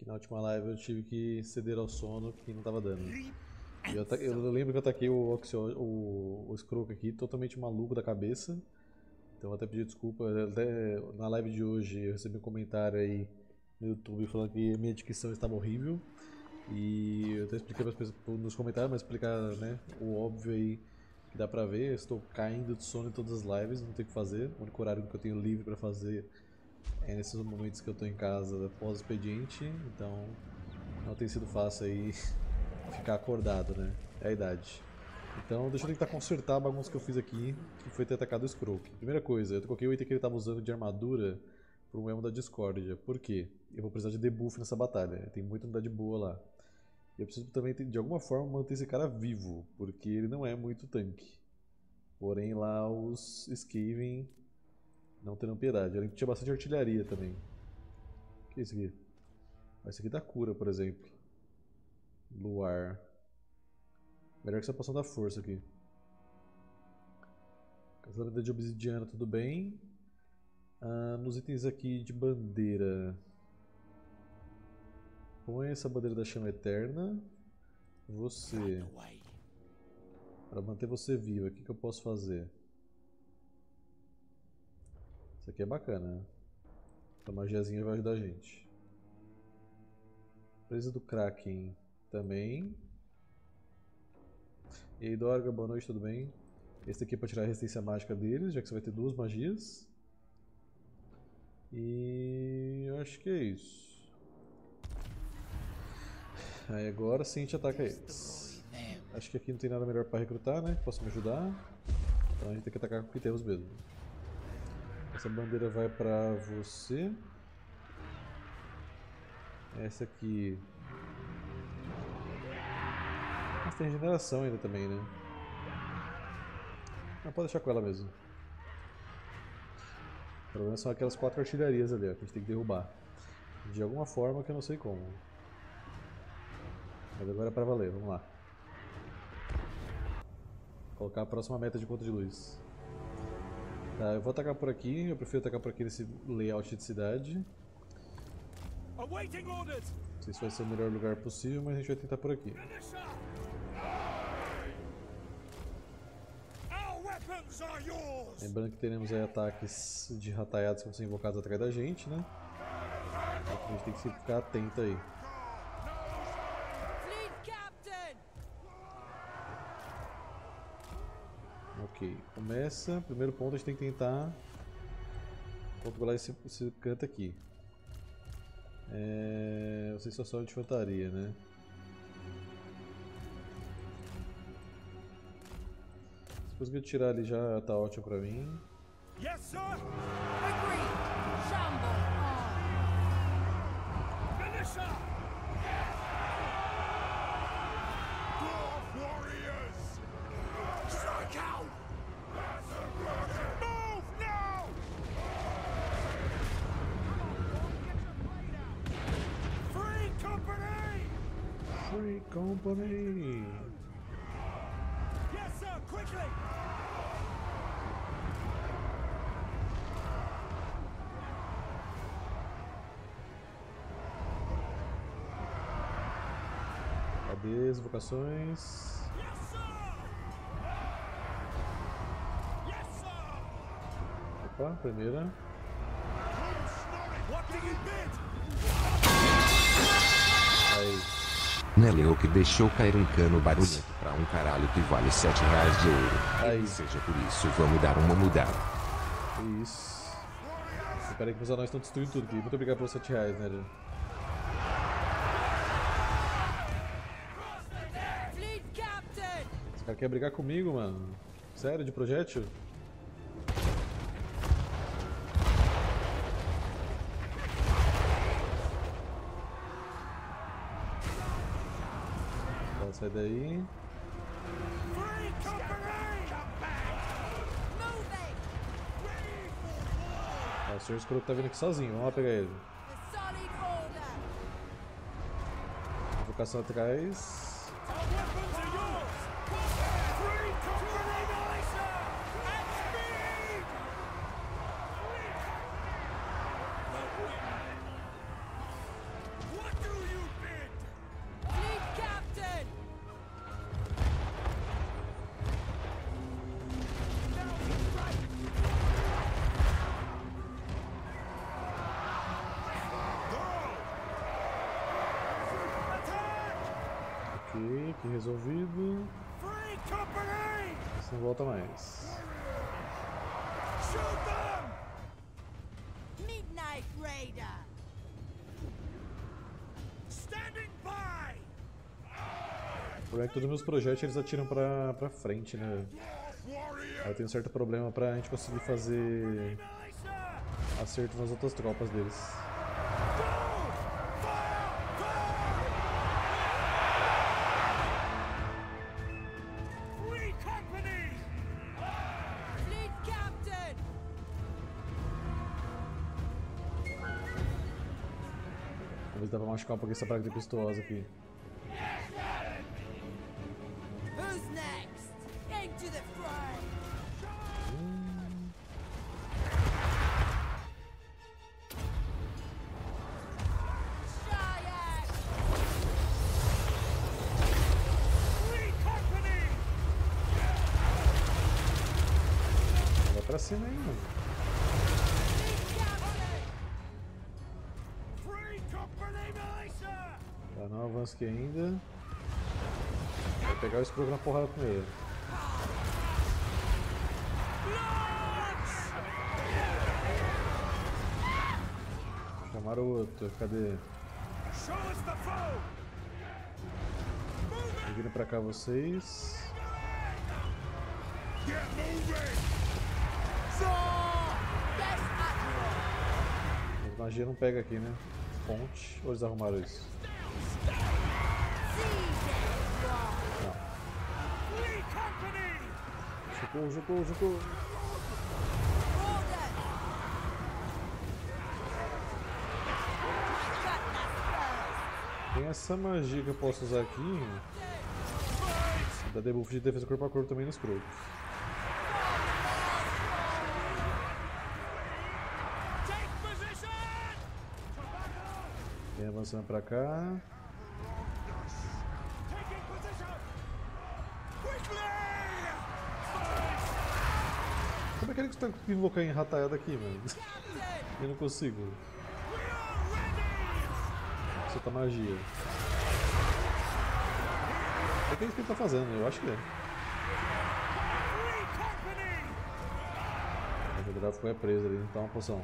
Que na última live eu tive que ceder ao sono que não tava dando. Eu lembro que eu ataquei o Skrull aqui totalmente maluco da cabeça. Então eu até pedi desculpa. Até na live de hoje eu recebi um comentário aí no YouTube falando que minha dicção estava horrível. E eu até expliquei para as pessoas nos comentários, mas explicar, né, o óbvio aí que dá pra ver. Eu estou caindo de sono em todas as lives, não tenho o que fazer. O único horário que eu tenho livre para fazer é nesses momentos que eu estou em casa pós-expediente. Então não tem sido fácil aí ficar acordado, né? É a idade. Então deixa eu tentar consertar a bagunça que eu fiz aqui, que foi ter atacado o Skrull. Primeira coisa, eu coloquei o item que ele estava usando de armadura para um elmo da discórdia. Por quê? Eu vou precisar de debuff nessa batalha, tem muita unidade boa lá. Eu preciso também, de alguma forma, manter esse cara vivo, porque ele não é muito tanque. Porém lá os Skaven não terão piedade. Além de tinha bastante artilharia também. O que é isso aqui? Esse aqui dá cura, por exemplo. Luar. Melhor que essa poção da força aqui. Casamento de obsidiana, tudo bem. Nos itens aqui de bandeira. Põe essa bandeira da chama eterna. Você. Para manter você vivo, o que eu posso fazer? Isso aqui é bacana. A magiazinha vai ajudar a gente. Presa do Kraken também. E aí, Dorga, boa noite, tudo bem? Esse aqui é para tirar a resistência mágica deles, já que você vai ter duas magias. E eu acho que é isso. Aí agora sim a gente ataca eles. Acho que aqui não tem nada melhor para recrutar, né? Posso me ajudar? Então a gente tem que atacar com o que temos mesmo. Essa bandeira vai para você. Essa aqui... Mas tem regeneração ainda também, né? Mas pode deixar com ela mesmo. O problema são aquelas 4 artilharias ali, ó, que a gente tem que derrubar. De alguma forma que eu não sei como. Mas agora é pra valer, vamos lá. Vou colocar a próxima meta de ponta de luz. Tá, eu vou atacar por aqui, eu prefiro atacar por aqui nesse layout de cidade. Não sei se vai ser o melhor lugar possível, mas a gente vai tentar por aqui. Lembrando que teremos aí ataques de rataiados que vão ser invocados atrás da gente, né? Então a gente tem que ficar atento aí. Ok, começa. Primeiro ponto a gente tem que tentar controlar esse canto aqui. Vocês só são de infantaria, né? Se conseguir tirar ali já tá ótimo pra mim. Yes, sir. Agree. Shamble on. Finisher. Dwarf warriors. Strike out. Move now. Free company. Free company. Yes, sir. Quickly. Cadê as vocações? Opa, primeira. Aí. Neleu que deixou cair um cano barulhento pra um caralho que vale R$7 de ouro. Aí. Seja por isso, vamos dar uma mudada. Isso. Espera aí que os anões estão destruindo tudo aqui. Muito obrigado pelos R$7, né? Esse cara quer brigar comigo, mano? Sério, de projétil? Tá, sai daí. Ah, o Sr. Skrull tá vindo aqui sozinho, vamos lá pegar ele. Invocação atrás. Ok, aqui resolvido. Você não volta mais. Midnight Raider. Standing by. O problema é que todos os meus projetos eles atiram pra frente, né? Aí eu tenho um certo problema pra gente conseguir fazer acerto nas outras tropas deles. Vamos ver se dá pra machucar um pouquinho essa praga tempestuosa aqui. Who's next? Into the fray. Shayak. Free company. Vai pra cima aí, mano. Tá, não avança aqui ainda. Vai pegar o Scrooge na porrada primeiro. Chamaram o outro, cadê? Vindo pra cá vocês. Mas magia não pega aqui, né? Ponte, ou eles arrumaram isso? Não. Socorro, socorro, socorro. Tem essa magia que eu posso usar aqui. Dá debuff de defesa corpo a corpo também nos Scrooge. Vem avançando pra cá. Como é que ele está conseguindo invocar em rataiada aqui, mano? Eu não consigo. Solta magia. O que é isso que ele tá fazendo? Eu acho que é. O Drago ficou preso ali, então uma poção.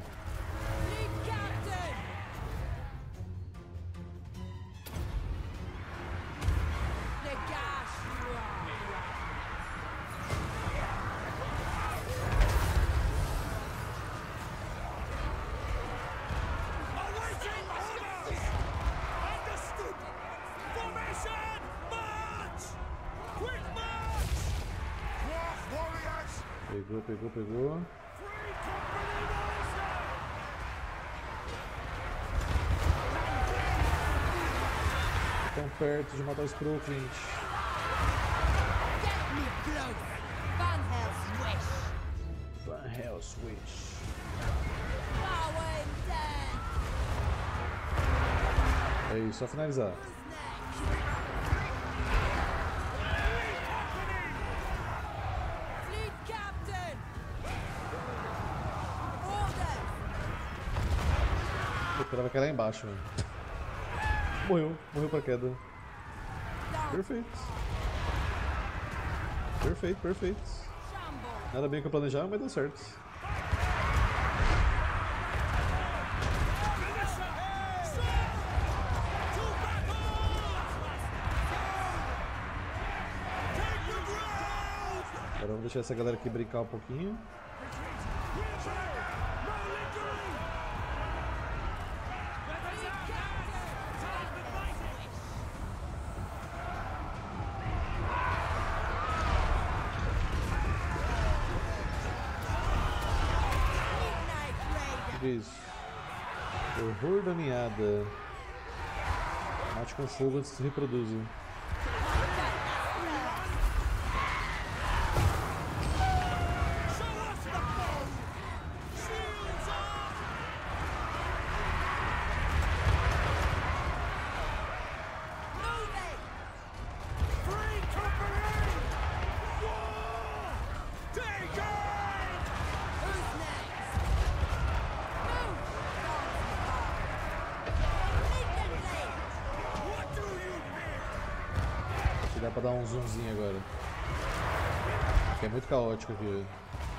Pegou, pegou, pegou. Estão perto de matar o Scrooge, gente. Van Hell's Wish. É isso, só finalizar. O cara vai cair lá embaixo, mano. Morreu, morreu pra queda. Perfeito. Perfeito, perfeito. Nada bem que eu planejava, mas deu certo. Agora vamos deixar essa galera aqui brincar um pouquinho. Isso. Horror da ninhada. Mate com fogo antes que se reproduza. Se dá pra dar um zoomzinho agora. Porque é muito caótico aqui, velho.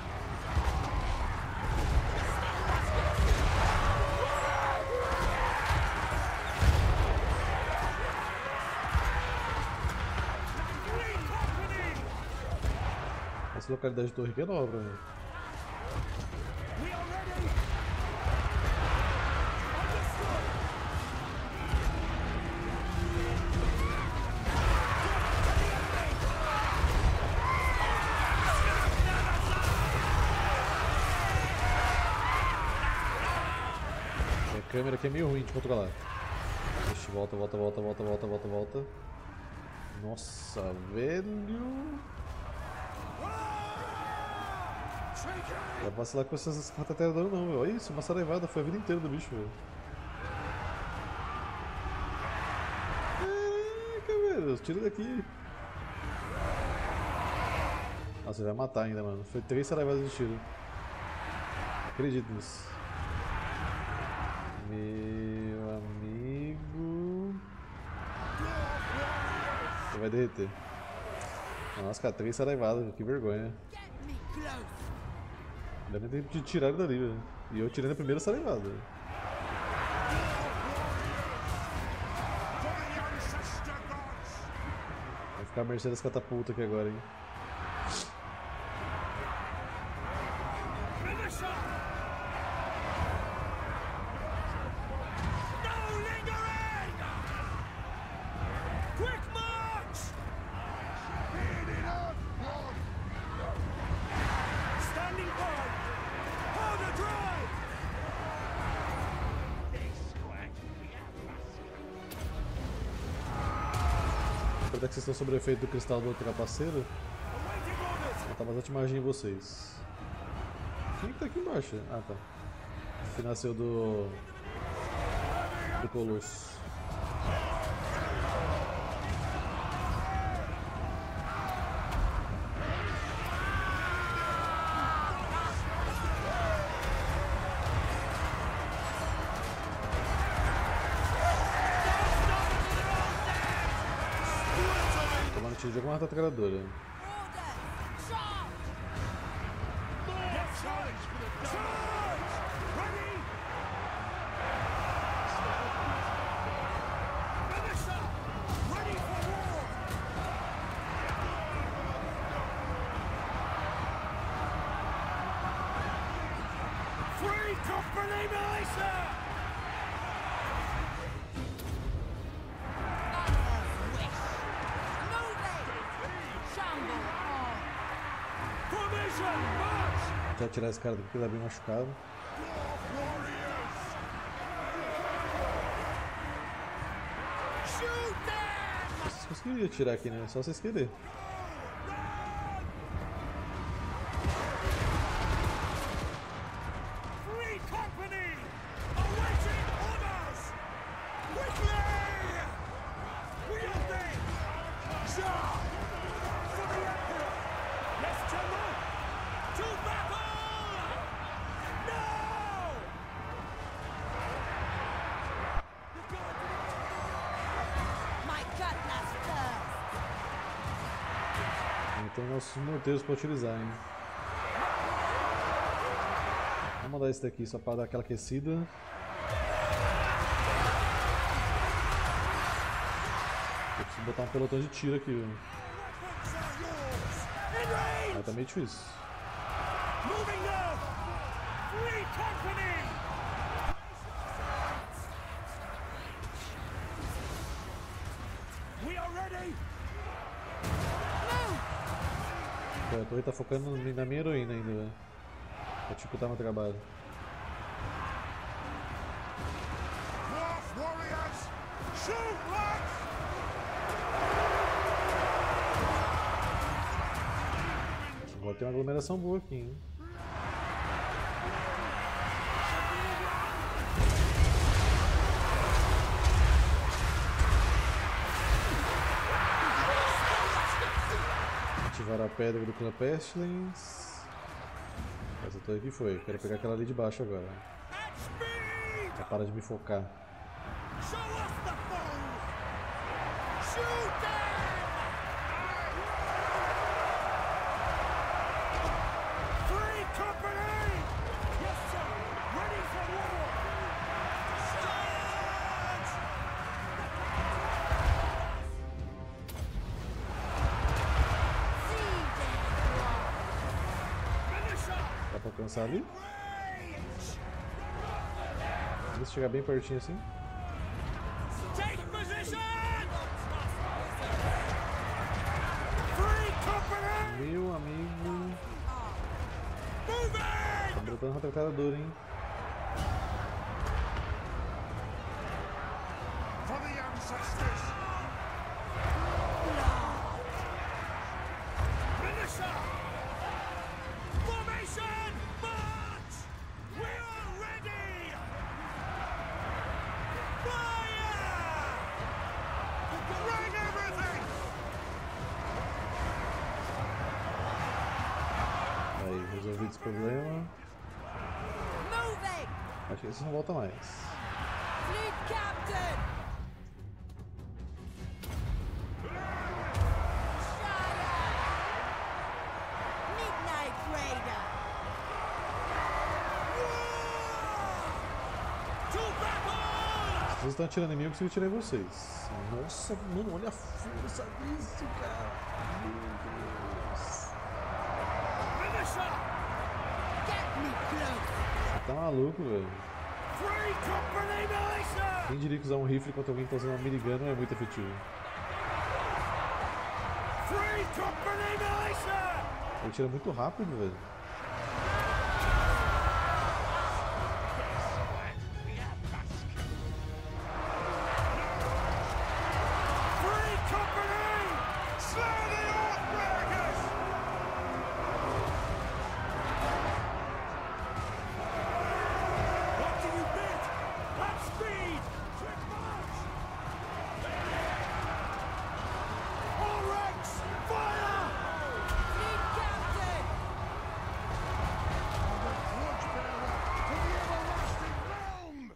Essa localidade de torre aqui é nova, velho. A câmera aqui é meio ruim de controlar. Ixi, volta. Nossa, velho. Não vai vacilar com essas cartas não, velho. Olha isso, uma saraivada, foi a vida inteira do bicho, velho. Caraca, velho, tira daqui. Nossa, ele vai matar ainda, mano. Foi 3 saraivadas de tiro. Acredito nisso. Meu amigo. Você vai derreter. Nossa, cara, 3 saraivadas, que vergonha. Deve ter de tirar ele dali, velho. E eu tirei na primeira saraivada. Vai ficar a mercê das catapultas aqui agora, hein. Apesar que vocês estão sob o efeito do cristal do trapaceiro, vou botar bastante magia em vocês. Quem que tá aqui embaixo? Ah, tá. Que nasceu do Colosso. Tiro de alguma retrocadora. Free company militia! Já tirar esse cara daqui que ele é bem machucado. Vocês conseguiriam tirar aqui, né? Só vocês querem. Tem nossos morteiros para utilizar, hein? Vamos mandar esse daqui só para dar aquela aquecida. Eu preciso botar um pelotão de tiro aqui, viu? Mas tá meio difícil. A torre tá focando na minha heroína ainda, velho. Pra dificultar meu trabalho. Agora tem uma aglomeração boa aqui, hein. Ativar a pedra do clã Pestilence. Essa torre aqui foi. Quero pegar aquela ali de baixo agora. Já para de me focar. pra alcançar ali. Vamos chegar bem pertinho assim. Take position! Free company! Meu amigo. Moving! Tá brotando uma tractadora, hein? For the ancestors! Militia! Formation! March! We are ready! Fire! Bring everything! Aí, resolvido esse problema. Moving! Acho que esse não volta mais. Fleet Captain! Midnight Raider! To battle! Vocês estão atirando em mim, eu consigo atirar em vocês. Nossa, mano, olha a força disso, cara. Meu Deus. Militia! Get me close! Você tá maluco, velho. Free company militia! Quem diria que usar um rifle contra alguém que tá usando uma minigun não é muito efetivo. Free company militia! Ele tira muito rápido, velho. Free company! Slay the Oathbreakers! What do you bid? At speed! Quick march! All ranks, fire! Fleet Captain! Torchbearer to the everlasting realm!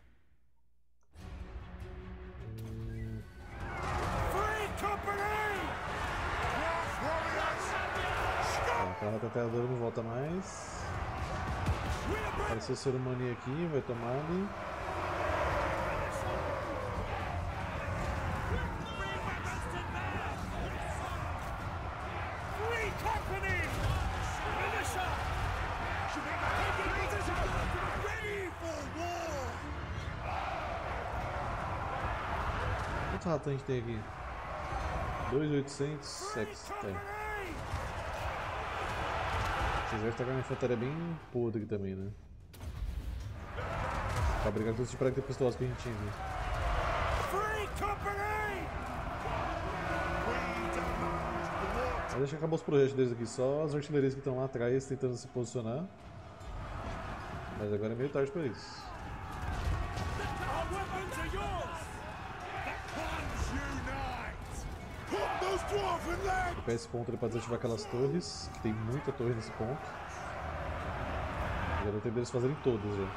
Free company! North warriors! Tá, aquela retatadora não volta mais. We are ready! Apareceu o ser humano aqui, vai tomar ali. Free company! Militia! Taking position! Ready for war! Quantos ratos a gente tem aqui? 2.800. Free Tem. company! Vocês vão estar com uma infantaria bem podre aqui também, né? Pra brigar com todos os pragas pistolas que a gente tinha aqui. Free company! We demand war! Mas acho que acabou os projetos deles aqui, só as artilharias que estão lá atrás tentando se posicionar. Mas agora é meio tarde pra isso. Our weapons are yours! The clans unite! Put those dwarven legs! Vou pegar esse ponto ali pra desativar aquelas torres, que tem muita torre nesse ponto. Já deu tempo deles fazerem todas já.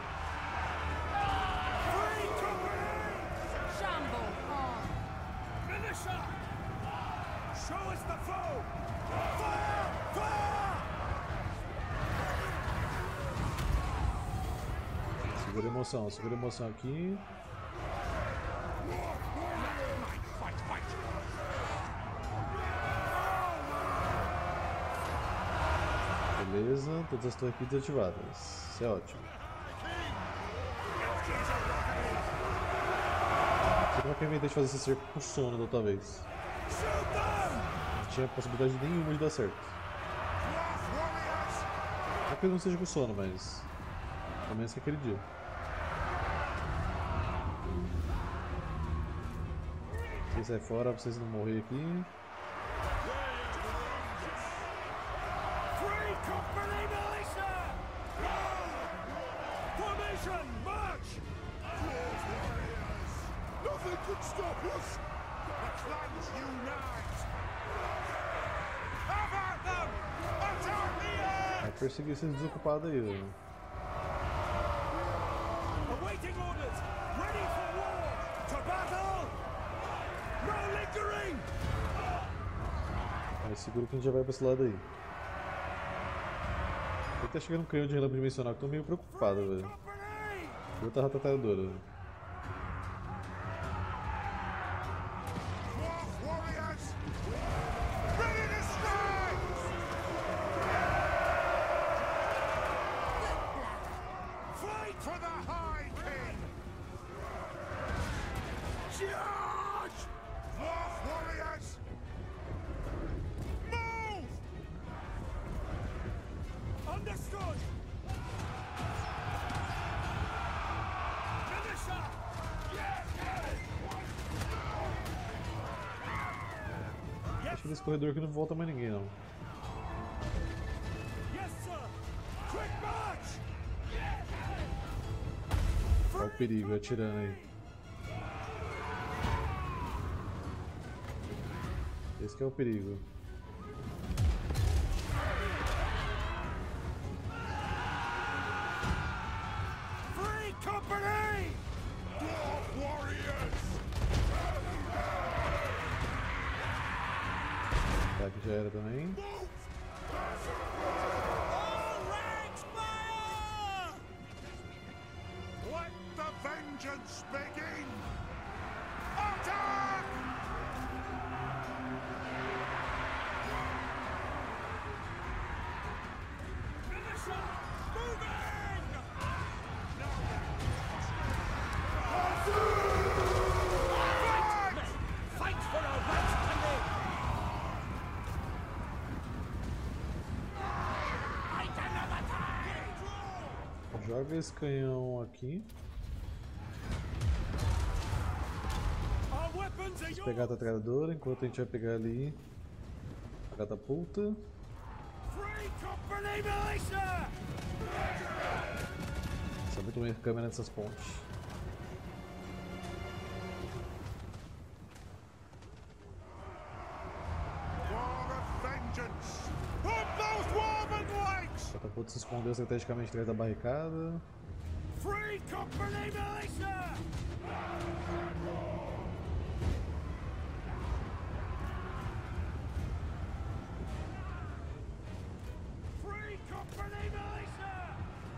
Free company! Shamble on! Militia! Show us the foe! Fire! Fire! Segura a emoção aqui. Beleza, todas as torres aqui desativadas. Isso é ótimo. Você não quer inventar de fazer esse cerco com sono da outra vez. Shoot them! Não tinha possibilidade nenhuma de dar certo. North warriors! Não que ele não seja com sono, mas. Pelo menos que aquele dia. Quem sai fora pra vocês não morrerem aqui. Free company militia! Formation, march! Dwarf warriors! Nothing could stop us! The clans unite! Have at them! Attack the earth! Vai perseguir esses desocupados aí, velho. Awaiting orders! Ready for war! To battle! No lingering! Aí segura que a gente já vai pra esse lado aí. Ele tá chegando um canhão de relâmpago dimensional que eu tô meio preocupado, velho. Company! E outra retatadora, velho. Dwarf warriors! Ready to strike! Charge! Dwarf warriors! Move! Understood! Militia! Acho que nesse corredor aqui não volta mais ninguém, não. Yes, sir! Quick march! Olha o perigo, atirando aí. Esse que é o perigo. Free company! Dwarf warriors! Tá, que já era também. All ranks fire! Let the vengeance begin! Attack! Militia, moving! Fight for our rights, Sunday! Joga esse canhão aqui. Our weapons are Vamos pegar a yours! metralhadora enquanto a gente vai pegar ali a catapulta. Free company militia! Isso é muito ruim a câmera nessas pontes. War of vengeance! On both warman legs! A catapulta se escondeu estrategicamente atrás da barricada. Free company militia! Free company militia!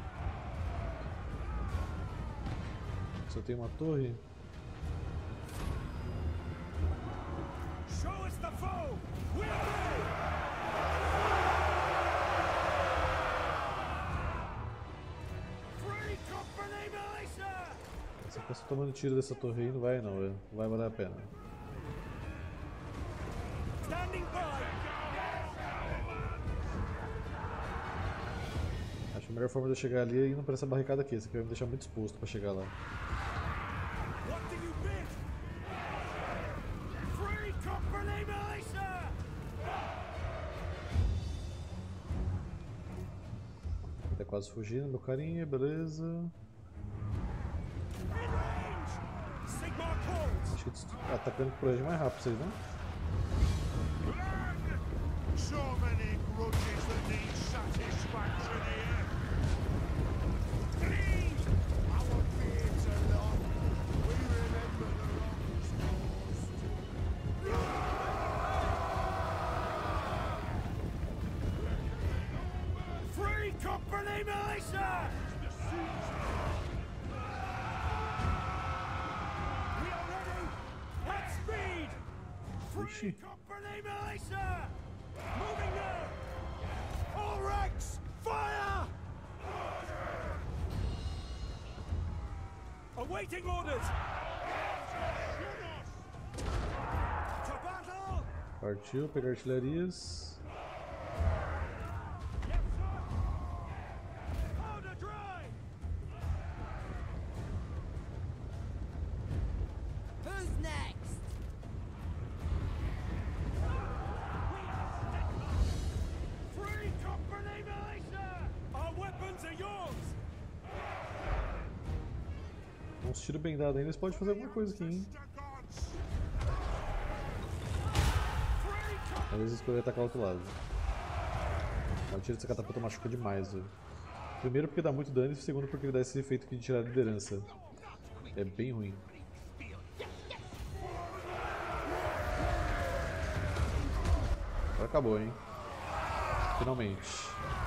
Só tem uma torre. Show us the foe! We're ready! Free company militia! Se eu fosse tomando tiro dessa torre aí, não vai não, velho. Não vai valer a pena. Standing by! Acho que a melhor forma de eu chegar ali é indo pra essa barricada aqui. Essa aqui vai me deixar muito exposto pra chegar lá. What do you bid? Free company militia! Tá quase fugindo, meu carinha, beleza. In range! Sigmar calls! Acho que eles atacando por aí mais rápido, vocês não? So many grudges that need satisfaction here. Please, our beards are long. We remember the wrongs caused. Free company militia! We are ready! At speed! Free Ixi. company militia! Moving now! All ranks, fire! Awaiting orders! To battle! Partiu, pegar artilharias. Yes, sir! Powder dry! Who's next? Free company militia! Our weapons are yours! Uns tiros bem dados ainda, eles podem fazer alguma coisa aqui, hein? Às vezes escolher atacar o outro lado. O tiro dessa catapulta machuca demais, velho. Primeiro porque dá muito dano e segundo porque dá esse efeito aqui de tirar a liderança. É bem ruim. Agora acabou, hein? Finalmente.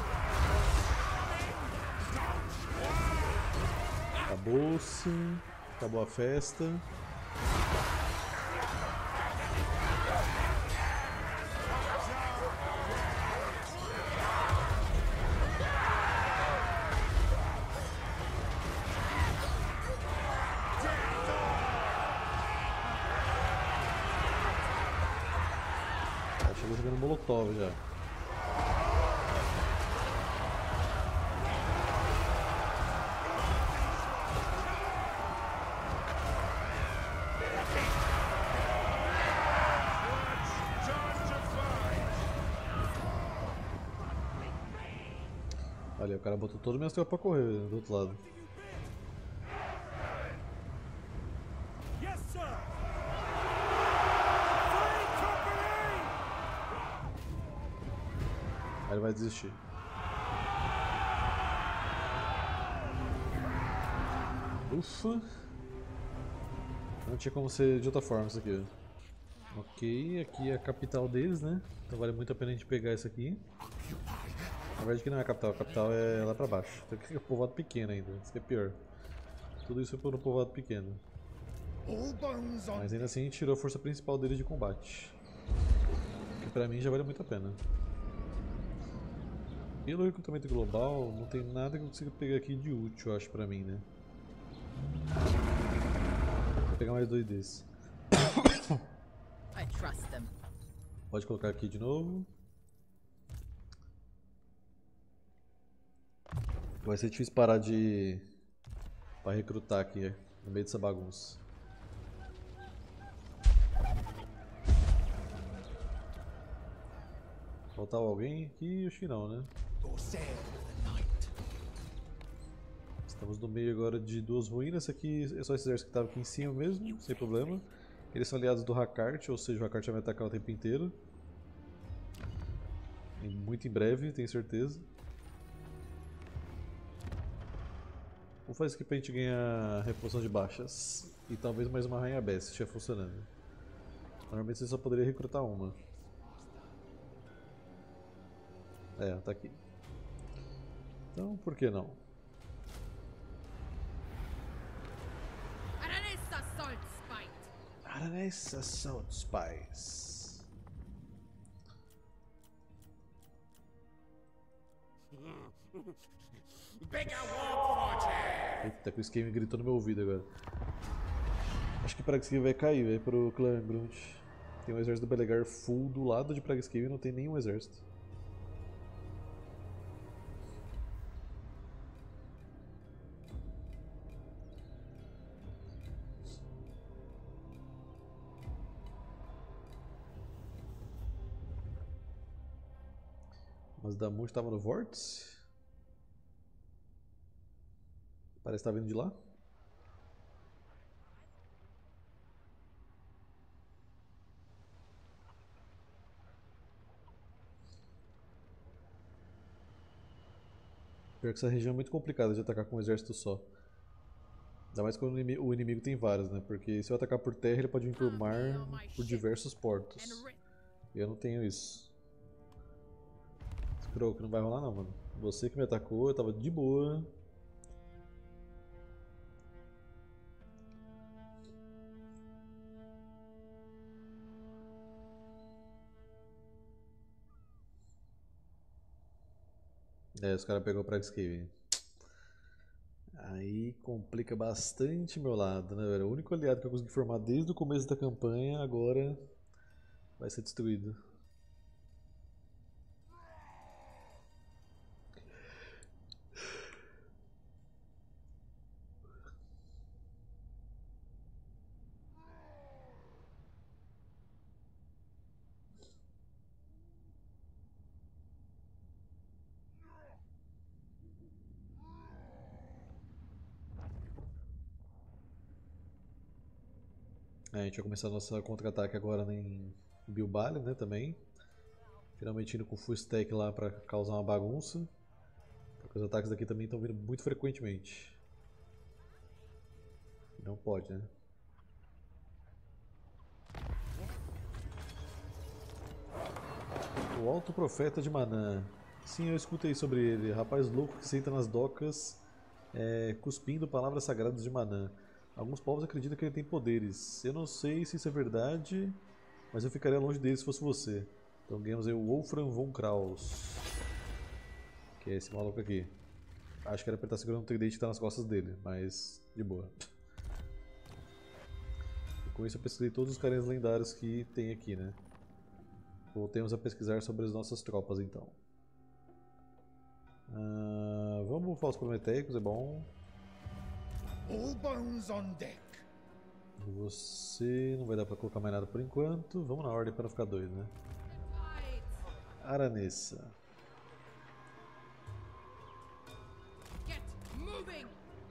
Acabou-se. Acabou a festa. Chegou jogando molotov já. Olha, o cara botou todo o meu tropas pra correr do outro lado. Yes, sir. Flying company. Aí ele vai desistir. Ufa! Não tinha como ser de outra forma isso aqui. Ok, aqui é a capital deles, né? Então vale muito a pena a gente pegar isso aqui. Na verdade aqui não é a capital é lá pra baixo. Então aqui é um povoado pequeno ainda, isso que é pior. Tudo isso é por um povoado pequeno. All bones on. Mas ainda assim a gente tirou a força principal deles de combate. Que pra mim já vale muito a pena. Pelo recrutamento global, não tem nada que eu consiga pegar aqui de útil, eu acho, pra mim, né? Vou pegar mais dois desses. I trust them. Pode colocar aqui de novo. Vai ser difícil parar de... pra recrutar aqui, no meio dessa bagunça. Faltava alguém aqui? Acho que não, né? For sale for the night. Estamos no meio agora de duas ruínas. Esse aqui é só esse exército que estava aqui em cima mesmo, sem problema. Eles são aliados do Hakart, ou seja, o Hakart vai me atacar o tempo inteiro. E muito em breve, tenho certeza. Vou fazer isso aqui pra gente ganhar reposição de baixas. E talvez mais uma Rainha Bess, se estiver funcionando. Normalmente você só poderia recrutar uma. É, tá aqui. Então, por que não? Aranessa Salt Spite. Aranessa Salt Spice. Bigger war forte. Eita, que o Skame gritou no meu ouvido agora. Acho que Prague vai cair, velho, pro clã Grunt. Tem um exército do Belegar full do lado de Prague e não tem nenhum exército. Mas Damut estava no vórtice? Parece que tá vindo de lá. Pior que essa região é muito complicada de atacar com um exército só. Ainda mais quando o inimigo tem vários, né? Porque se eu atacar por terra, ele pode vir por mar por diversos portos. E eu não tenho isso. Croak, não vai rolar não, mano. Você que me atacou, eu tava de boa. É, os caras pegou o Prague. Aí complica bastante meu lado, né, velho? O único aliado que eu consegui formar desde o começo da campanha agora vai ser destruído. É, a gente vai começar nosso contra-ataque agora em Bilbali, né, também. Finalmente indo com full stack lá pra causar uma bagunça. Porque os ataques daqui também estão vindo muito frequentemente. Não pode, né? O Alto Profeta de Manã. Sim, eu escutei sobre ele. Rapaz louco que senta nas docas cuspindo palavras sagradas de Manã. Alguns povos acreditam que ele tem poderes. Eu não sei se isso é verdade, mas eu ficaria longe dele se fosse você. Então ganhamos aí o Wolfram von Kraus. Que é esse maluco aqui. Acho que era pra ele estar segurando um tridente que tá nas costas dele, mas de boa. E com isso eu pesquisei todos os carinhas lendários que tem aqui, né? Voltemos a pesquisar sobre as nossas tropas então. Vamos bufar os prometeicos, é bom. All bones on deck. Você não vai dar pra colocar mais nada por enquanto. Vamos na ordem para não ficar doido, né? Aranessa. Get moving.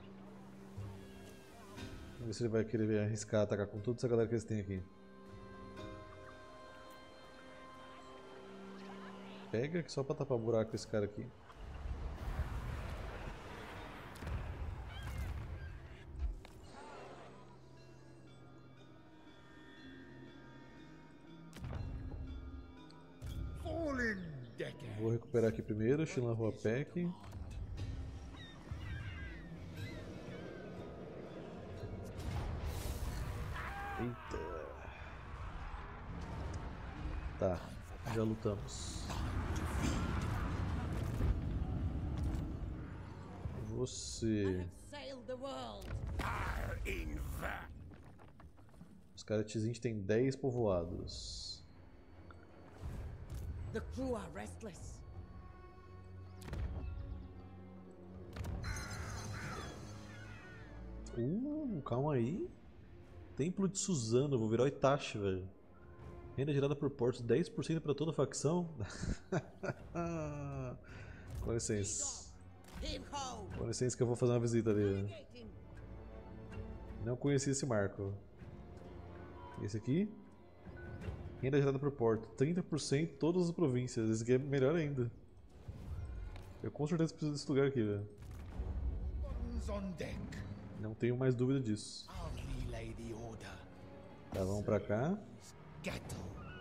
Vamos ver se ele vai querer arriscar atacar com toda essa galera que eles têm aqui. Pega aqui só pra tapar buraco com esse cara aqui. Fallen deckhand. Vou recuperar aqui primeiro, Shilan Huapec. Eita. Tá, já lutamos. Você. Sailed the world. In vain. Os caras Tzint têm 10 povoados. The crew are restless. Calma aí. Templo de Suzano, vou virar o Itachi, velho. Renda gerada por portos, 10% para toda a facção. Com licença. Com licença que eu vou fazer uma visita ali. Né? Não conheci esse marco. Esse aqui. Renda gerada por porto, 30% todas as províncias. Esse aqui é melhor ainda. Eu com certeza preciso desse lugar aqui, velho. Bones on deck. Não tenho mais dúvida disso. I'll relay the order. Tá, vamos pra cá. Gatto.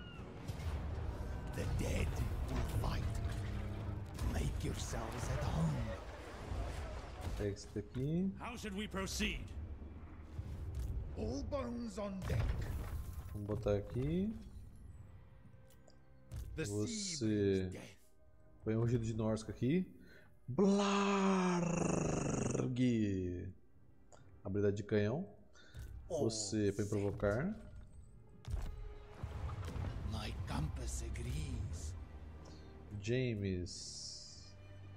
The dead will fight. Make yourselves at home. Pega esse daqui. How should we proceed? All bones on deck. Vamos botar aqui. The sea Você brings death. põe um rugido de Norsca aqui. Blarg. Habilidade de canhão. Você põe provocar. My compass agrees. James.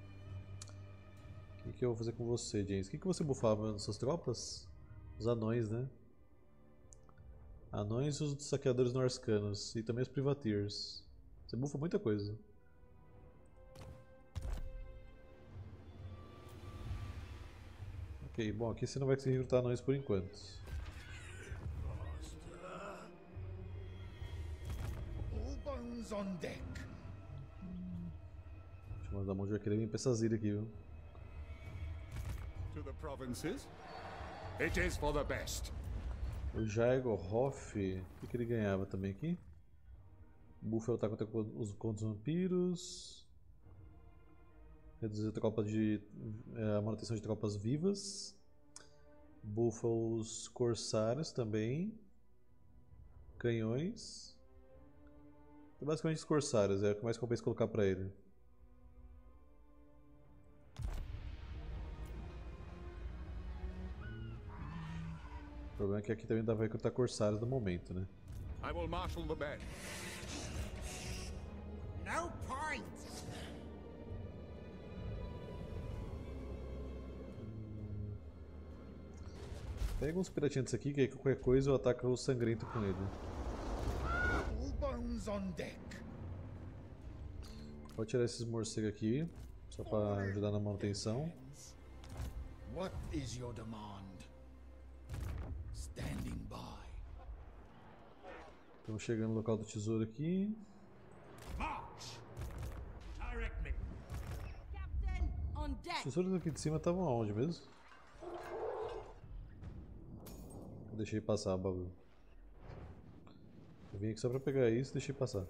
O que eu vou fazer com você, James? O que você bufava nas suas tropas? Os anões, né? Anões e os saqueadores norscanos. E também os privateers. Você bufa muita coisa. Ok, bom, aqui você não vai conseguir recrutar anões por enquanto. All bones on deck. Deixa eu mandar a mão de vai querer vir pra essas ilhas aqui, viu? To the provinces. It is for the best. O Jaigo Hoff, o que ele ganhava também aqui? Buffalo tá contra os vampiros. Reduzir a tropa de. A manutenção de tropas vivas. Buffa os corsários também. Canhões. Basicamente os corsários, é o que mais compensa colocar pra ele. O problema é que aqui também dá pra recrutar corsários no momento, né? I will marshal the men. No point. Pega uns piratinhos desse aqui, que aí qualquer coisa eu ataco o sangrento com ele. All bones on deck. Vou tirar esses morcegos aqui, só pra ajudar na manutenção. What is your demand? Standing by. Estamos chegando no local do tesouro aqui. March! Direct me. Captain, on Os deck. tesouros aqui de cima estavam aonde mesmo? Eu deixei passar o bagulho. Eu vim aqui só pra pegar isso e deixei passar.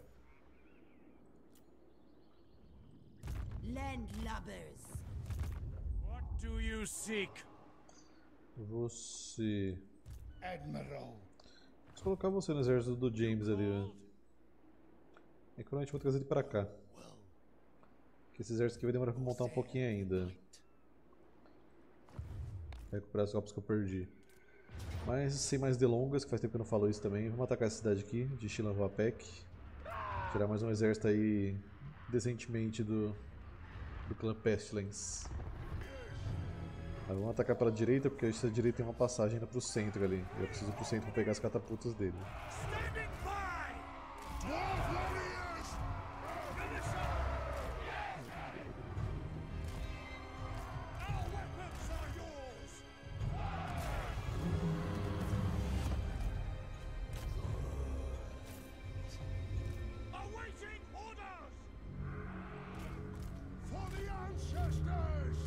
Landlubbers. What do you seek? Você... Admiral. Vou colocar você no exército do James ali, né? E quando a gente vai trazer ele pra cá. Porque esse exército aqui vai demorar pra montar um pouquinho ainda. Vai recuperar as tropas que eu perdi. Mas sem mais delongas, que faz tempo que eu não falo isso também, vamos atacar essa cidade aqui, de Shilan Huapec. Tirar mais um exército aí decentemente do clã Pestilence. Mas vamos atacar pela direita, porque essa direita tem uma passagem ainda pro centro ali. Eu preciso ir pro centro pra pegar as catapultas dele. Standing by! Dwarf warriors! Finish up! Our weapons are yours! Awaiting orders! For the ancestors!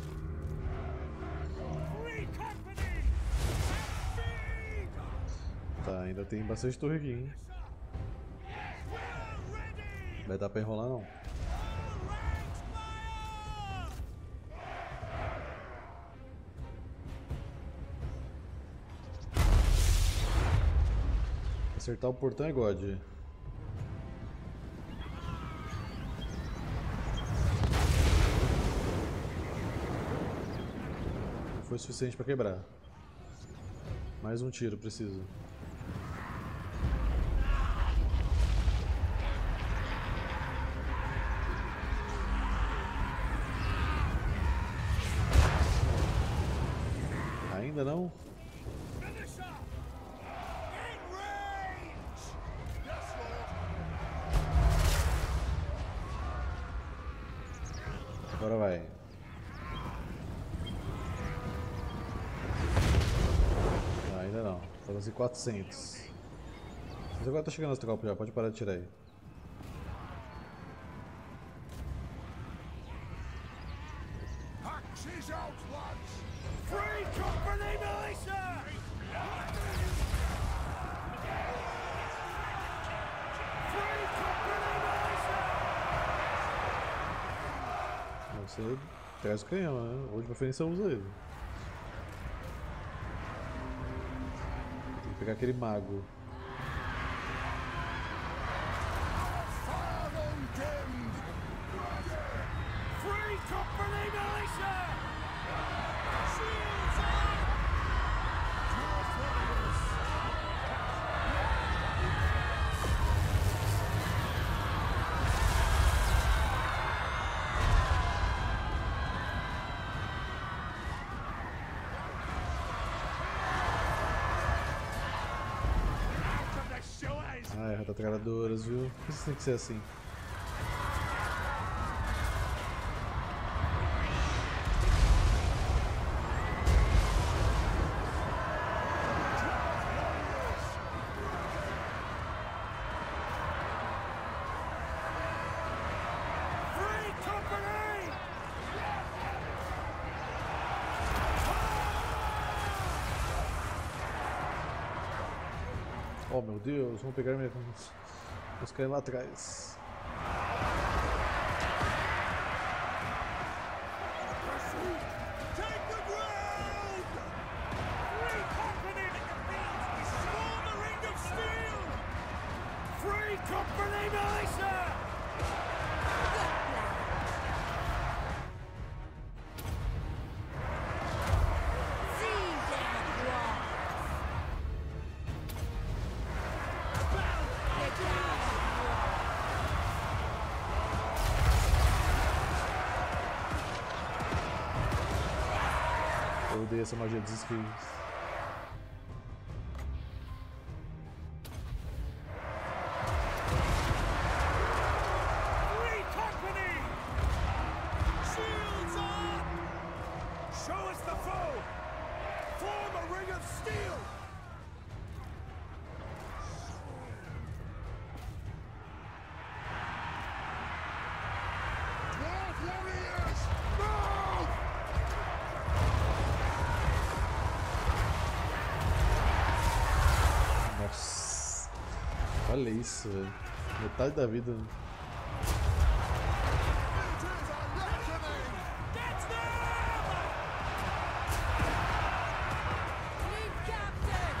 Free company! Feed! Tá, ainda tem bastante torre aqui, hein? We're ready! Vai dar pra enrolar não. All ranks fire! Acertar o portão é God. Não foi suficiente pra quebrar. Mais um tiro, preciso. Ainda não? Finish up! In range! Yes, Lord! Agora vai. Ah, ainda não. Faltam 400. Mas agora tá chegando esse copo já, pode parar de tirar aí. Axes out, lads! Free company militia! Free company militia! Você traz o canhão, né? Ou de preferência usa ele. Tem que pegar aquele mago. Fire undimmed! Free company militia! Shields up! Dwarf warriors! Out of the shores! Ai, ratatragadoras, viu? Por que isso tem que ser assim? Free company! Oh meu Deus, vamos pegar minha. Vamos cair lá atrás. Take the ground! Free company! Storm the ring of steel! Free company militia! Siege and war. Get down. Eu odeio essa magia dos skills. Free company! Shields up! Show us the foe! Form a ring of steel! Dwarf warriors! Move! Nossa. Olha isso, velho. Metade da vida. It is a reckoning! Get them! Lead captain.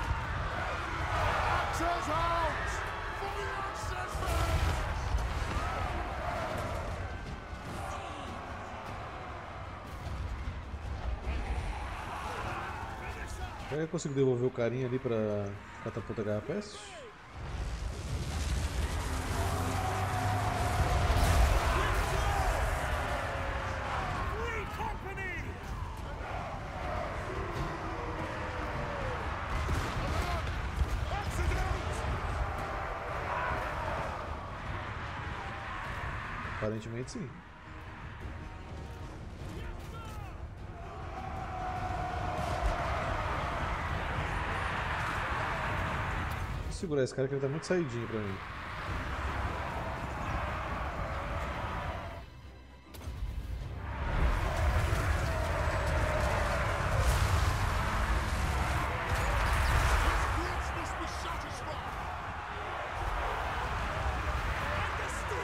Axes out! For the ancestors! Será que eu consigo devolver o carinha ali pra catapulta garra peste? Aparentemente sim. Vou segurar esse cara que ele tá muito saidinho pra mim. Needs must be satisfied. Understood.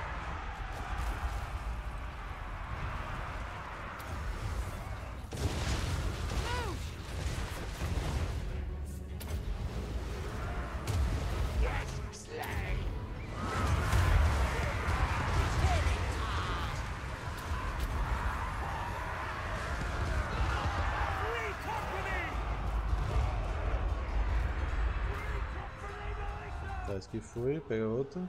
Free company! Tá, esse aqui foi, pega outro.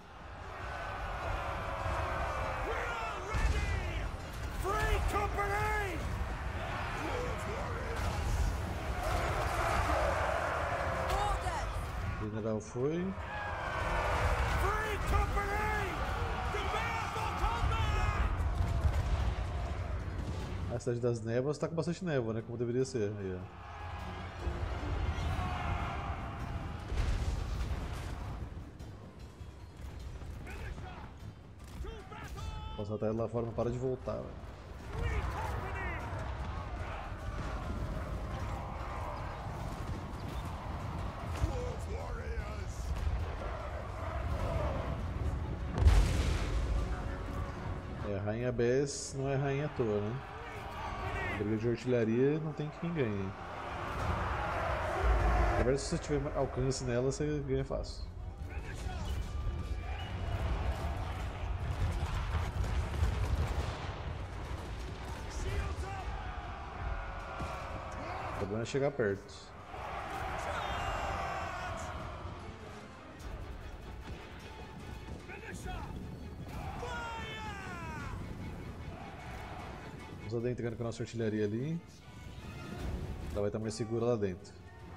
We're all ready! Free company! Orders! General foi. Free company! Prepare for combat! A cidade das névoas tá com bastante névoa, né? Como deveria ser. Aí, ó. To battle! Nossa, tá lá fora, não para de voltar, velho. Free company! Dwarf warriors. É, a Rainha Bess não é rainha à toa, né? A briga de artilharia não tem quem ganhe. Na verdade, se você tiver alcance nela, você ganha fácil. Shields up! O problema é chegar perto. Finisher! Fire! Vamos adentrando com a nossa artilharia ali. Ela vai estar mais segura lá dentro.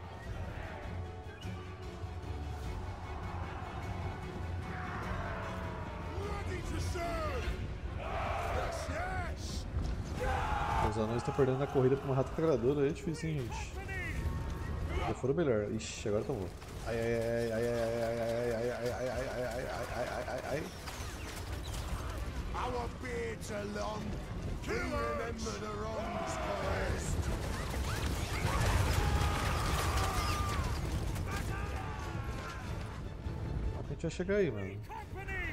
Ready to serve. Yes, yes. Os anões estão perdendo a corrida pra uma rata carregadora, aí é difícil, hein, gente? Já foram melhor. Ixi, agora tomou. Ai, ai, ai, ai, ai, ai, ai, ai, ai, ai, ai, ai, ai, ai, ai, ai, ai. Our beards are long. We remember the wrongs past. A gente vai chegar aí, mano. Company!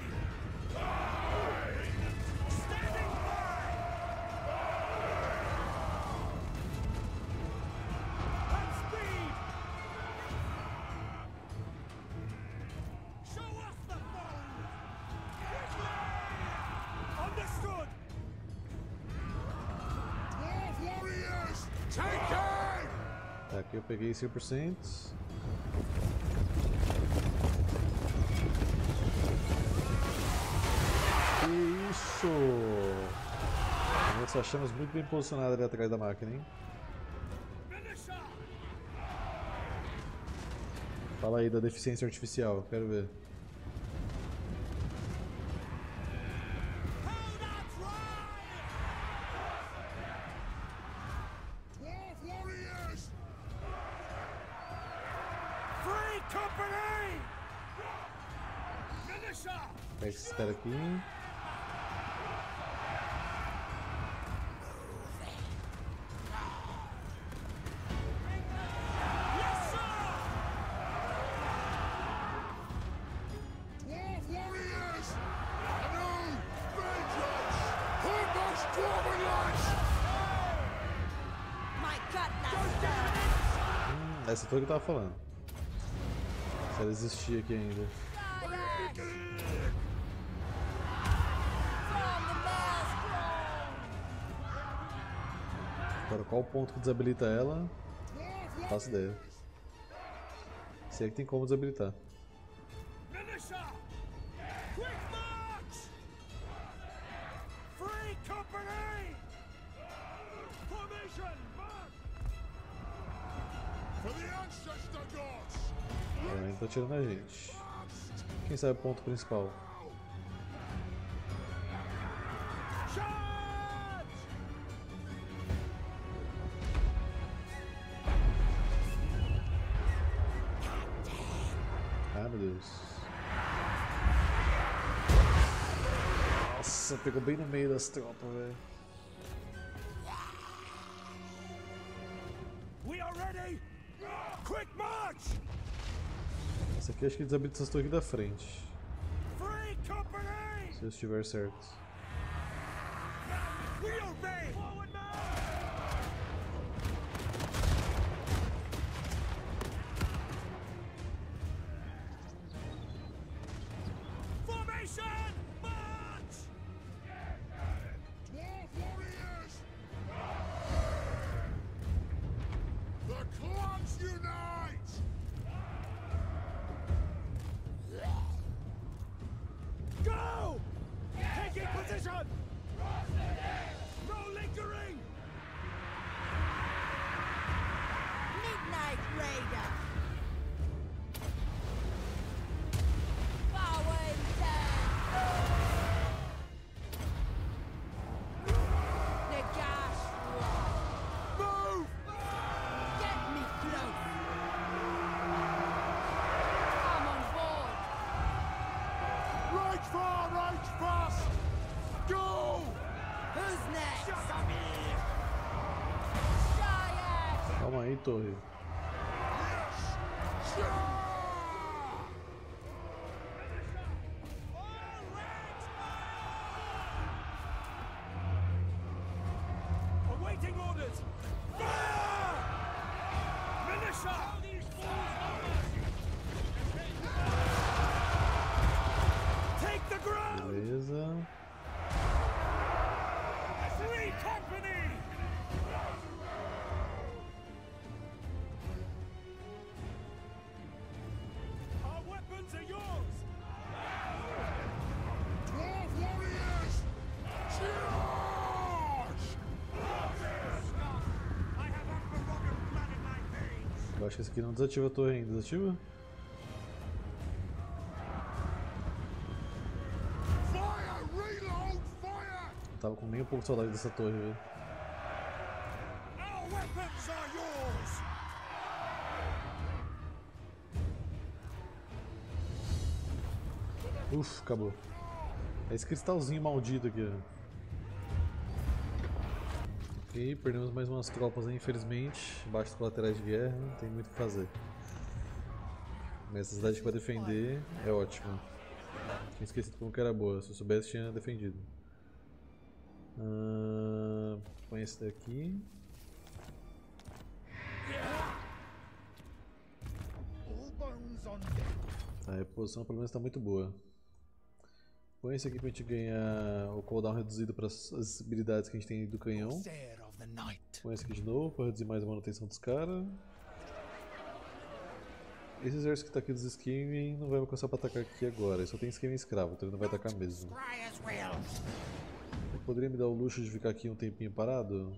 Standing by! At speed! Show us the foe! Quickly! Understood! Dwarf warriors, take aim! Tá, aqui eu peguei 100%. Isso! Nós achamos muito bem posicionado ali atrás da máquina, hein? Finisher! Fala aí da deficiência artificial, quero ver. Hold our drive! Dwarf warriors, Free company! Finisher! Pega esse cara aqui. Yes, sir! dwarf warriors, anew, vengeance, Humboldt dwarvenlights. My cutlass! Essa foi o que eu tava falando. Se ela existir aqui ainda. From the maelstrom! Agora qual o ponto que desabilita ela? Não faço ideia. Sei que tem como desabilitar. Finisher! Quick march! Free company! Formation! March! For the ancestor gods. Ela ainda tá tirando a gente. Quem sabe o ponto principal? Nossa, pegou bem no meio das tropas, velho. We are ready! Quick march! Esse aqui acho que desabilita essas torres aqui da frente. Free company! Se eu estiver certo. We obey! Forward march! Formation! March! 12 warriors! The clans unite! Go! Taking position! No lingering! Midnight Raider. Forward turn. Nagash War. Move! Get me close. Come on board. Right far, right fast! Go! Who's next? Shakamir! Giant. Calma aí, torre. Awaiting orders! Fire! Militia! Take the ground! Beleza. Free company! Our weapons are yours! 12 warriors! Charge! I have Akbarogan blood in my veins! Eu acho que esse aqui não desativa a torre ainda. Desativa? Fire! Reload! Fire! Eu tava com nem um pouco de saudade dessa torre, velho. Our weapons are yours! Uf, acabou. É esse cristalzinho maldito aqui, ó. Ok, perdemos mais umas tropas aí, infelizmente. Baixos colaterais de guerra, não tem muito o que fazer. Mas essa cidade que vai defender é ótima. Tinha esquecido como que era boa, se eu soubesse tinha defendido. Põe esse daqui. All bones on deck. A reposição pelo menos está muito boa. Põe esse aqui pra gente ganhar o cooldown reduzido para as habilidades que a gente tem do canhão. Corsair of the night. Põe esse aqui de novo para reduzir mais a manutenção dos caras. Esse exército que tá aqui dos Skaven não vai alcançar para atacar aqui agora. Ele só tem Skaven escravo, então ele não vai atacar mesmo. Scryer's will. Eu poderia me dar o luxo de ficar aqui um tempinho parado?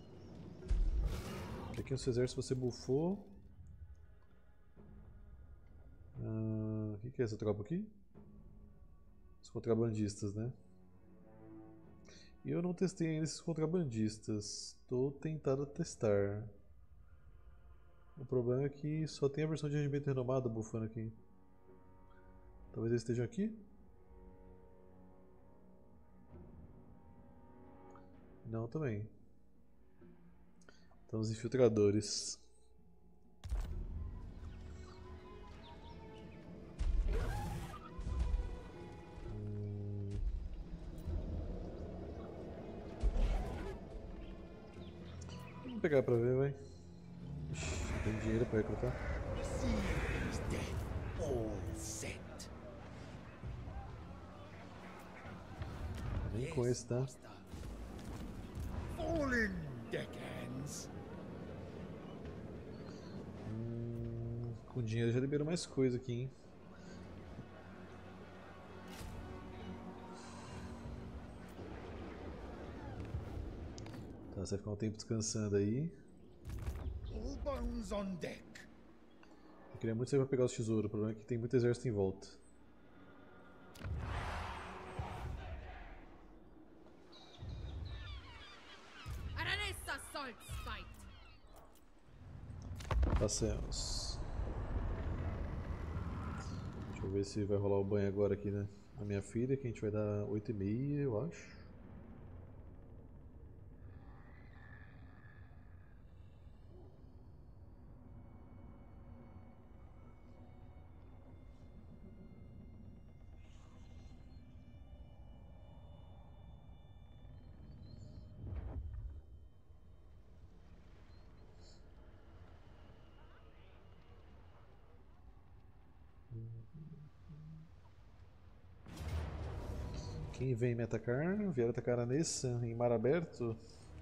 Aqui no seu exército você buffou. O que é essa tropa aqui? Os contrabandistas, né? E eu não testei ainda esses contrabandistas. Estou tentado a testar. O problema é que só tem a versão de regimento renomado buffando aqui. Talvez eles estejam aqui? Não, também. Então os infiltradores. Vamos pegar pra ver, vai. Ixi, não tem dinheiro pra recrutar. Seas death. All set. Nem com esse, tá? Fallen deckhands. Com dinheiro já liberou mais coisa aqui, hein? Tá, você vai ficar um tempo descansando aí. All bones on deck. Eu queria muito sair pra pegar os tesouros, o problema é que tem muito exército em volta. Aranessa Salt Spite. Passemos. Deixa eu ver se vai rolar o banho agora aqui, né? A minha filha, que a gente vai dar 8,5, eu acho. Quem vem me atacar? Vieram atacar a Nessa em mar aberto?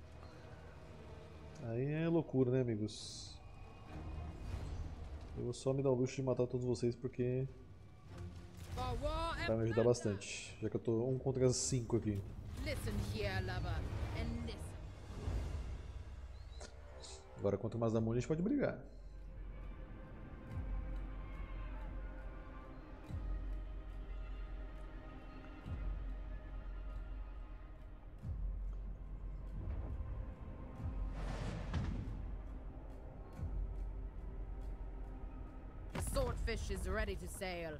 Aí é loucura, né, amigos? Eu vou só me dar o luxo de matar todos vocês porque For war and vai me ajudar plunder. bastante. Já que eu tô 1 contra 5 aqui. Listen here, lover, and listen. Agora contra o Mazdamun a gente pode brigar. The swordfish is ready to sail.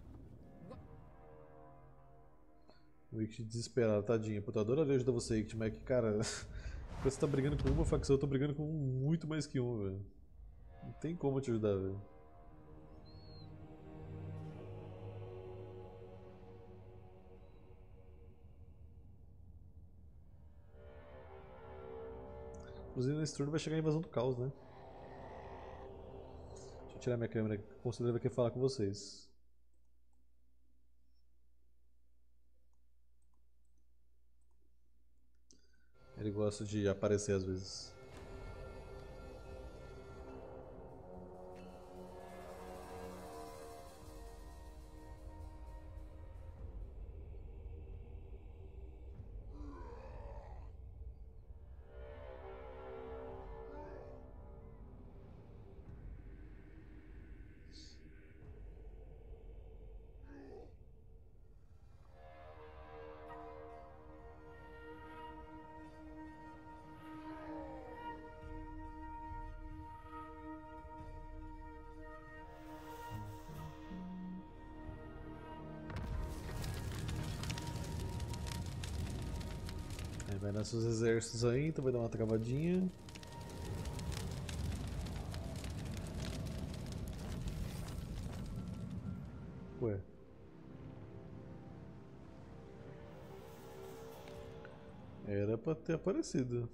O Ikt desesperado, tadinha. Puta, eu adoraria ajudar você, Ikt, mas é que, cara, quando você tá brigando com uma facção, eu tô brigando com muito mais que um, velho. Não tem como eu te ajudar, velho. Inclusive nesse turno vai chegar a invasão do caos, né? Deixa eu tirar minha câmera aqui, que o conselheiro quer falar com vocês. Ele gosta de aparecer às vezes. Aí vai nossos exércitos aí, então vai dar uma travadinha. Ué. Era pra ter aparecido.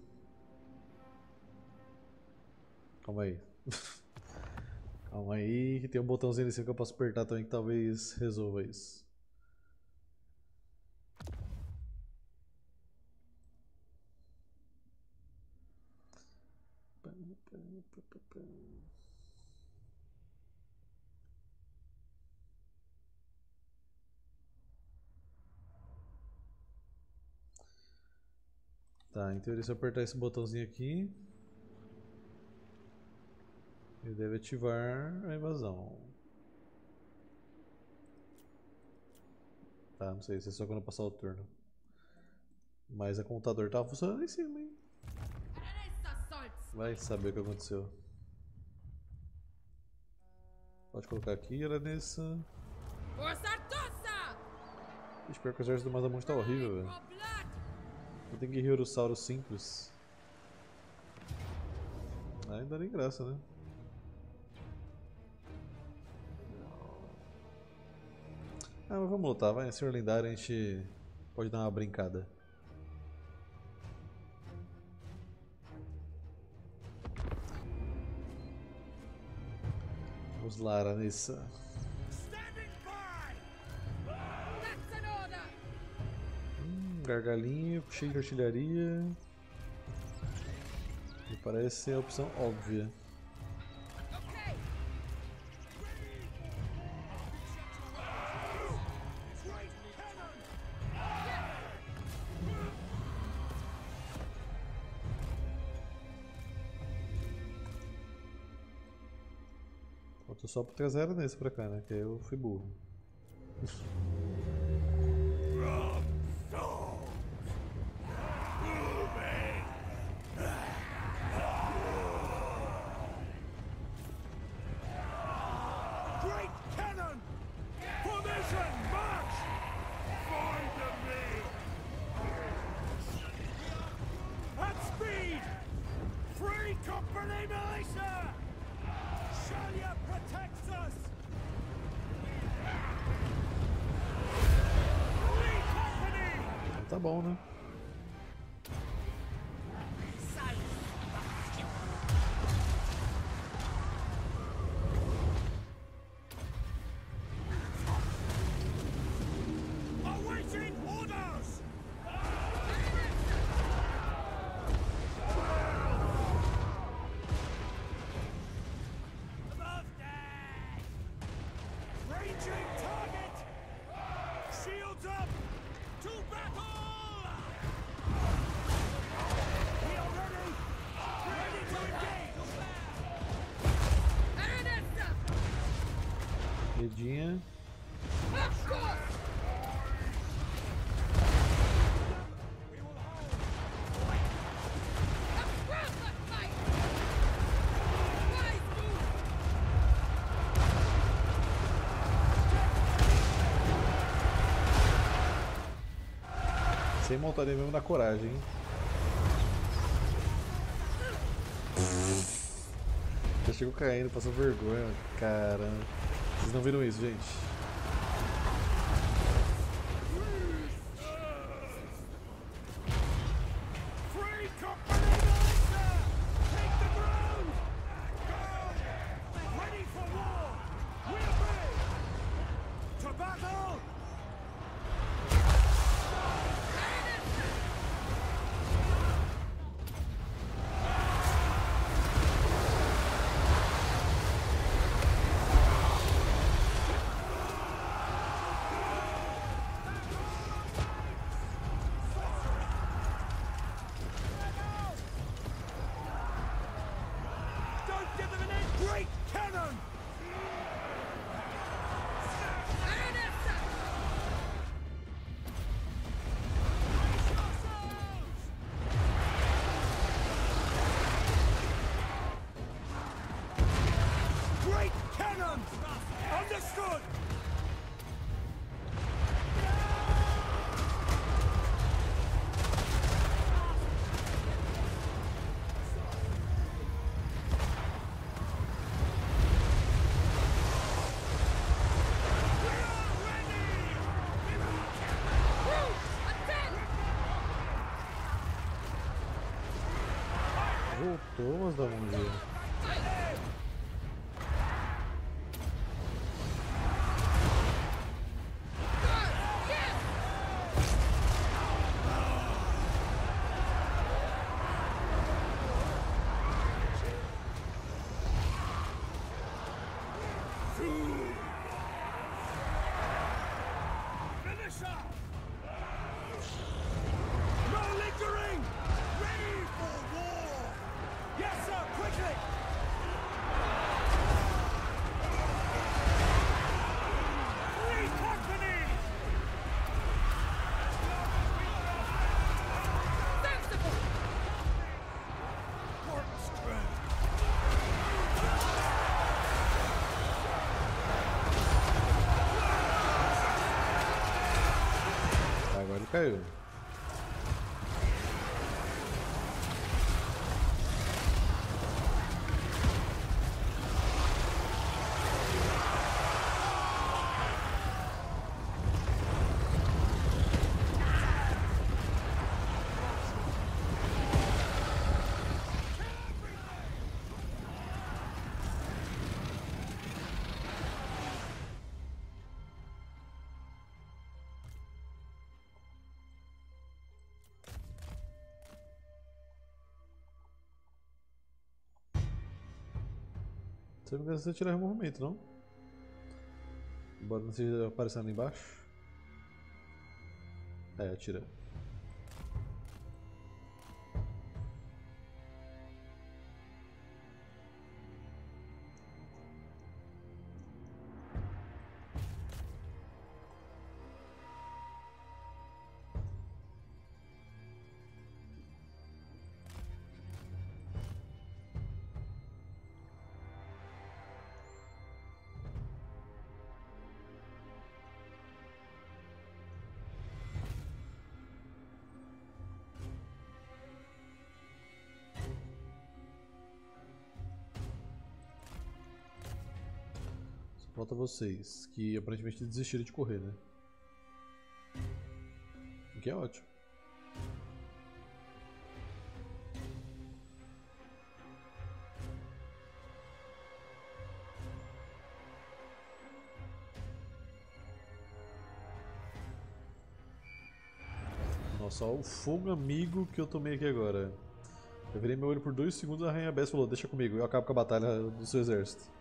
Calma aí. Calma aí, que tem um botãozinho ali em cima que eu posso apertar também que talvez resolva isso. Tá, em teoria se eu apertar esse botãozinho aqui, ele deve ativar a invasão. Tá, não sei se é só quando passar o turno. Mas o contador tava funcionando em cima, hein? Aranessa Salts. Vai saber o que aconteceu. Pode colocar aqui, era nessa. For Sartosa! Espero que o exército do Mazdamun tá horrível, velho. For blood! Não tem guerreirossauro simples. Aí não dá nem graça, né? Ah, mas vamos lutar, vai. Senhor lendário, a gente pode dar uma brincada. Vamos lá, Aranessa. Standing by! That's an order! Gargalinho, cheio de artilharia. Me parece ser a opção óbvia. Okay! Great cannon! Faltou só pra trazer a Aranessa pra cá, né? Que aí eu fui burro. Great cannon! Formation, march! bom, né? Awaiting orders! Above deck! Ranging target! Shields up! To battle! We are ready! Ready to engage! Aranesta! Redinha. Of course! We will hold! Across the fight! Wise move! Sem montaria mesmo na coragem, hein? Já chegou caindo, passou vergonha. Caramba. Vocês não viram isso, gente? Free company militia! Take the ground! Go! Ready for war! We obey! To battle! Don't give them an inch! Great cannon! Aranesta! Great cannon! Understood! Voltou, mas da onde? Finisher! No lingering! Ready for war! Yes, sir, quickly! Three companies! Sensible! Work strength! Agora ele caiu. Se eu não me engano, você tira o movimento, não? Embora não esteja aparecendo ali embaixo. É, atira. Falta vocês, que aparentemente desistiram de correr, né? O que é ótimo. Nossa, ó, o fogo amigo que eu tomei aqui agora. Eu virei meu olho por 2 segundos e a Rainha Bess falou, deixa comigo, eu acabo com a batalha do seu exército.